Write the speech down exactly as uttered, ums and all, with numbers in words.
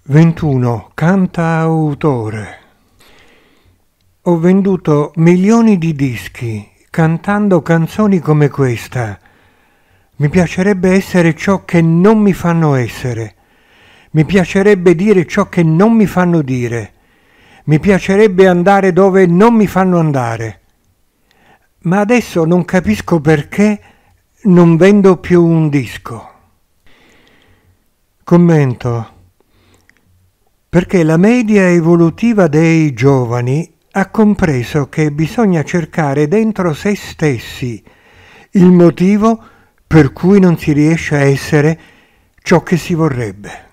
ventuno. Cantautore. Ho venduto milioni di dischi cantando canzoni come questa. Mi piacerebbe essere ciò che non mi fanno essere. Mi piacerebbe dire ciò che non mi fanno dire. Mi piacerebbe andare dove non mi fanno andare. Ma adesso non capisco perché non vendo più un disco. Commento. Perché la media evolutiva dei giovani ha compreso che bisogna cercare dentro se stessi il motivo per cui non si riesce a essere ciò che si vorrebbe.